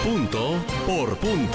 Punto por punto.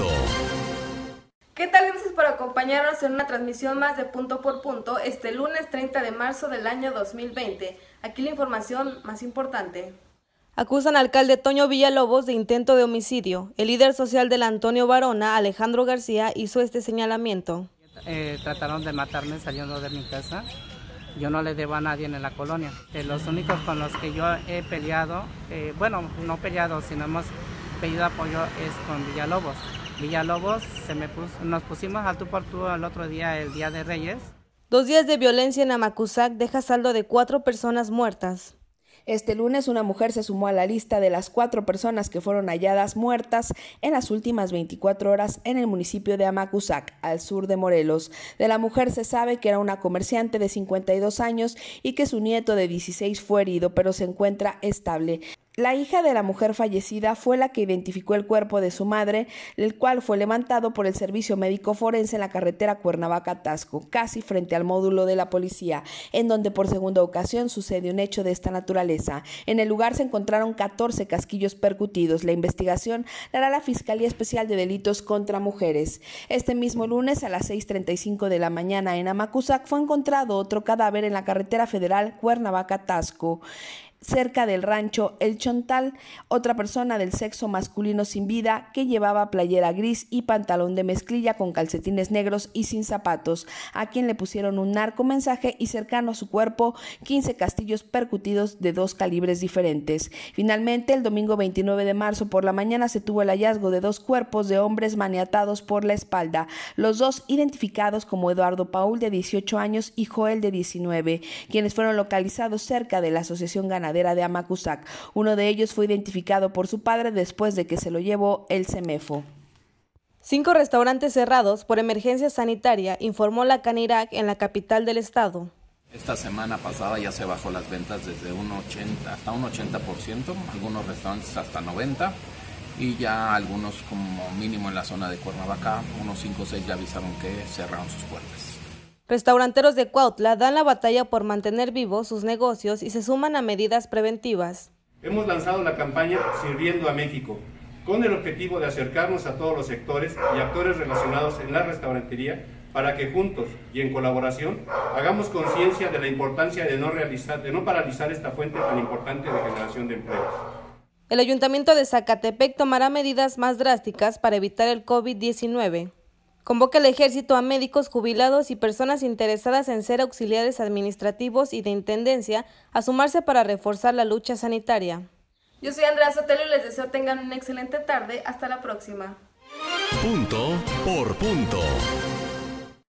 ¿Qué tal? Gracias por acompañarnos en una transmisión más de Punto por Punto este lunes 30 de marzo del año 2020. Aquí la información más importante. Acusan al alcalde Toño Villalobos de intento de homicidio. El líder social del Antonio Varona, Alejandro García, hizo este señalamiento. Trataron de matarme saliendo de mi casa. Yo no le debo a nadie en la colonia. Los únicos con los que yo he peleado, no peleado, sino hemos pedido apoyo es con Villalobos. Villalobos nos pusimos al tú por tú el otro día, el Día de Reyes. 2 días de violencia en Amacuzac deja saldo de 4 personas muertas. Este lunes una mujer se sumó a la lista de las 4 personas que fueron halladas muertas en las últimas 24 horas en el municipio de Amacuzac, al sur de Morelos. De la mujer se sabe que era una comerciante de 52 años y que su nieto de 16 fue herido, pero se encuentra estable. La hija de la mujer fallecida fue la que identificó el cuerpo de su madre, el cual fue levantado por el servicio médico forense en la carretera Cuernavaca-Tasco, casi frente al módulo de la policía, en donde por segunda ocasión sucede un hecho de esta naturaleza. En el lugar se encontraron 14 casquillos percutidos. La investigación la hará la Fiscalía Especial de Delitos contra Mujeres. Este mismo lunes a las 6:35 de la mañana en Amacuzac fue encontrado otro cadáver en la carretera federal Cuernavaca-Tasco. Cerca del rancho El Chontal, otra persona del sexo masculino sin vida que llevaba playera gris y pantalón de mezclilla con calcetines negros y sin zapatos, a quien le pusieron un narcomensaje y cercano a su cuerpo 15 castillos percutidos de 2 calibres diferentes. Finalmente, el domingo 29 de marzo por la mañana se tuvo el hallazgo de 2 cuerpos de hombres maniatados por la espalda, los 2 identificados como Eduardo Paul de 18 años y Joel de 19, quienes fueron localizados cerca de la Asociación Ganadera de Amacuzac. Uno de ellos fue identificado por su padre después de que se lo llevó el CEMEFO. 5 restaurantes cerrados por emergencia sanitaria, informó la Canirac en la capital del estado. Esta semana pasada ya se bajó las ventas desde un 80 hasta un 80%, algunos restaurantes hasta 90%, y ya algunos como mínimo en la zona de Cuernavaca, unos 5 o 6 ya avisaron que cerraron sus puertas. Restauranteros de Cuautla dan la batalla por mantener vivos sus negocios y se suman a medidas preventivas. Hemos lanzado la campaña Sirviendo a México, con el objetivo de acercarnos a todos los sectores y actores relacionados en la restaurantería para que juntos y en colaboración hagamos conciencia de la importancia de no paralizar esta fuente tan importante de generación de empleos. El Ayuntamiento de Zacatepec tomará medidas más drásticas para evitar el COVID-19. Convoca el ejército a médicos jubilados y personas interesadas en ser auxiliares administrativos y de intendencia a sumarse para reforzar la lucha sanitaria. Yo soy Andrea Sotelo y les deseo tengan una excelente tarde. Hasta la próxima. Punto por punto.